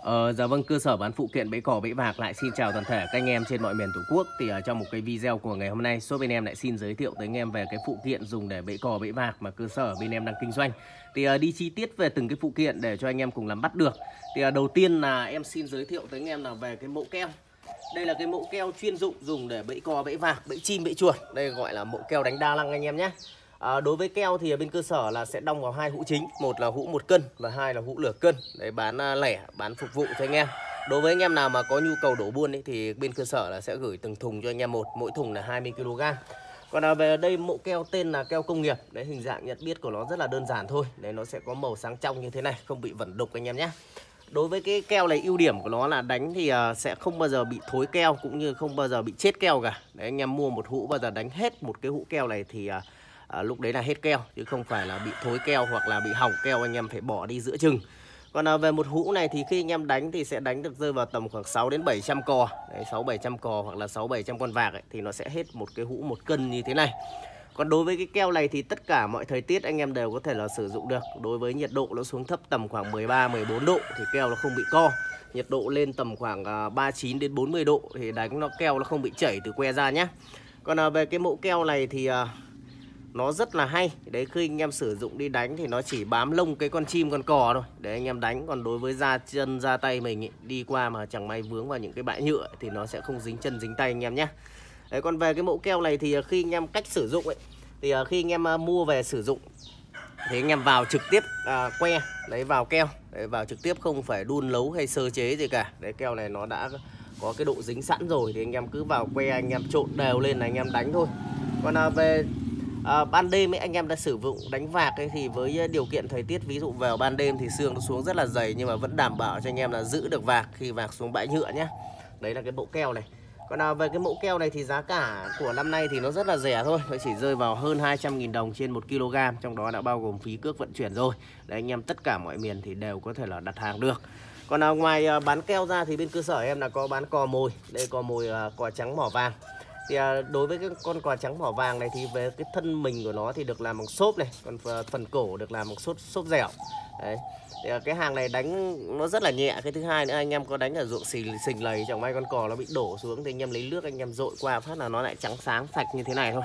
Dạ vâng, cơ sở bán phụ kiện bẫy cò bẫy vạc lại xin chào toàn thể các anh em trên mọi miền Tổ quốc. Thì trong một cái video của ngày hôm nay, shop bên em lại xin giới thiệu tới anh em về cái phụ kiện dùng để bẫy cò bẫy vạc mà cơ sở bên em đang kinh doanh. Thì đi chi tiết về từng cái phụ kiện để cho anh em cùng nắm bắt được. Thì đầu tiên là em xin giới thiệu tới anh em là về cái mẫu keo. Đây là cái mẫu keo chuyên dụng dùng để bẫy cò bẫy vạc, bẫy chim bẫy chuột. Đây gọi là mẫu keo đánh đa năng anh em nhé. Đối với keo thì ở bên cơ sở là sẽ đong vào hai hũ chính, một là hũ 1 cân và hai là hũ nửa cân. Đấy, bán lẻ, bán phục vụ cho anh em. Đối với anh em nào mà có nhu cầu đổ buôn ấy, thì bên cơ sở là sẽ gửi từng thùng cho anh em một, mỗi thùng là 20 kg. Còn về đây mẫu keo tên là keo công nghiệp. Đấy, hình dạng nhận biết của nó rất là đơn giản thôi. Đấy, nó sẽ có màu sáng trong như thế này, không bị vẩn đục anh em nhé. Đối với cái keo này, ưu điểm của nó là đánh thì sẽ không bao giờ bị thối keo cũng như không bao giờ bị chết keo cả. Đấy, anh em mua một hũ bao giờ đánh hết một cái hũ keo này thì lúc đấy là hết keo, chứ không phải là bị thối keo hoặc là bị hỏng keo anh em phải bỏ đi giữa chừng. Còn về một hũ này thì khi anh em đánh thì sẽ đánh được rơi vào tầm khoảng 6 đến 700 cò. Đấy, 6-700 cò hoặc là 6-700 con vạc ấy, thì nó sẽ hết một cái hũ 1 cân như thế này. Còn đối với cái keo này thì tất cả mọi thời tiết anh em đều có thể là sử dụng được. Đối với nhiệt độ nó xuống thấp tầm khoảng 13-14 độ thì keo nó không bị co. Nhiệt độ lên tầm khoảng 39 đến 40 độ thì đánh nó keo nó không bị chảy từ que ra nhé. Còn về cái mẫu keo này thì nó rất là hay. Đấy, khi anh em sử dụng đi đánh thì nó chỉ bám lông cái con chim con cò thôi để anh em đánh. Còn đối với da chân da tay mình ý, đi qua mà chẳng may vướng vào những cái bãi nhựa thì nó sẽ không dính chân dính tay anh em nhé. Đấy, còn về cái mẫu keo này thì khi anh em cách sử dụng ấy, thì khi anh em mua về sử dụng thì anh em vào trực tiếp que, đấy, vào keo, đấy, vào trực tiếp, không phải đun nấu hay sơ chế gì cả. Đấy, keo này nó đã có cái độ dính sẵn rồi thì anh em cứ vào que anh em trộn đều lên là anh em đánh thôi. Còn về ban đêm ấy, anh em đã sử dụng đánh vạc ấy, thì với điều kiện thời tiết ví dụ vào ban đêm thì sương nó xuống rất là dày nhưng mà vẫn đảm bảo cho anh em là giữ được vạc khi vạc xuống bãi nhựa nhé. Đấy là cái mẫu keo này. Còn về cái mẫu keo này thì giá cả của năm nay thì nó rất là rẻ thôi. Nó chỉ rơi vào hơn 200.000 đồng trên 1 kg. Trong đó đã bao gồm phí cước vận chuyển rồi. Đấy, anh em tất cả mọi miền thì đều có thể là đặt hàng được. Còn ngoài bán keo ra thì bên cơ sở em là có bán cò mồi. Đây, cò mồi cò trắng mỏ vàng. Thì đối với cái con cò trắng mỏ vàng này thì về cái thân mình của nó thì được làm bằng xốp này. Còn phần cổ được làm bằng xốp dẻo. Đấy. Thì cái hàng này đánh nó rất là nhẹ. Cái thứ hai nữa, anh em có đánh ở ruộng xình lầy, chẳng may con cò nó bị đổ xuống thì anh em lấy nước anh em dội qua phát là nó lại trắng sáng sạch như thế này thôi.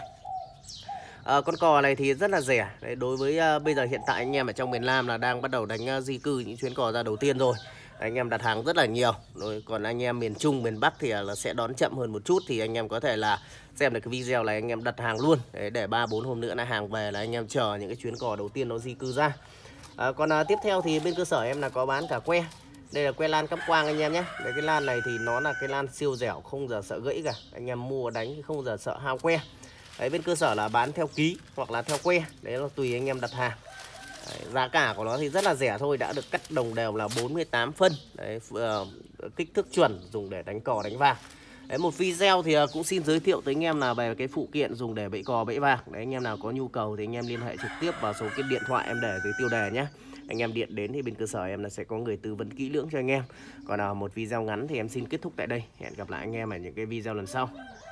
Con cò này thì rất là rẻ. Đấy, đối với bây giờ hiện tại anh em ở trong miền Nam là đang bắt đầu đánh di cư những chuyến cò ra đầu tiên rồi. Anh em đặt hàng rất là nhiều. Rồi còn anh em miền Trung, miền Bắc thì là sẽ đón chậm hơn một chút. Thì anh em có thể là xem được cái video này anh em đặt hàng luôn. Đấy, để 3-4 hôm nữa là hàng về là anh em chờ những cái chuyến cò đầu tiên nó di cư ra. Còn tiếp theo thì bên cơ sở em là có bán cả que. Đây là que lan cắm quang anh em nhé. Đấy, cái lan này thì nó là cái lan siêu dẻo, không giờ sợ gãy cả. Anh em mua đánh thì không giờ sợ hao que. Đấy, bên cơ sở là bán theo ký hoặc là theo que. Đấy là tùy anh em đặt hàng. Đấy, giá cả của nó thì rất là rẻ thôi, đã được cắt đồng đều là 48 phân. Đấy, kích thước chuẩn dùng để đánh cò đánh vạc. Đấy, một video thì cũng xin giới thiệu tới anh em là về cái phụ kiện dùng để bẫy cò bẫy vạc. Đấy, anh em nào có nhu cầu thì anh em liên hệ trực tiếp vào số cái điện thoại em để dưới tiêu đề nhé. Anh em điện đến thì bên cơ sở em là sẽ có người tư vấn kỹ lưỡng cho anh em. Còn một video ngắn thì em xin kết thúc tại đây. Hẹn gặp lại anh em ở những cái video lần sau.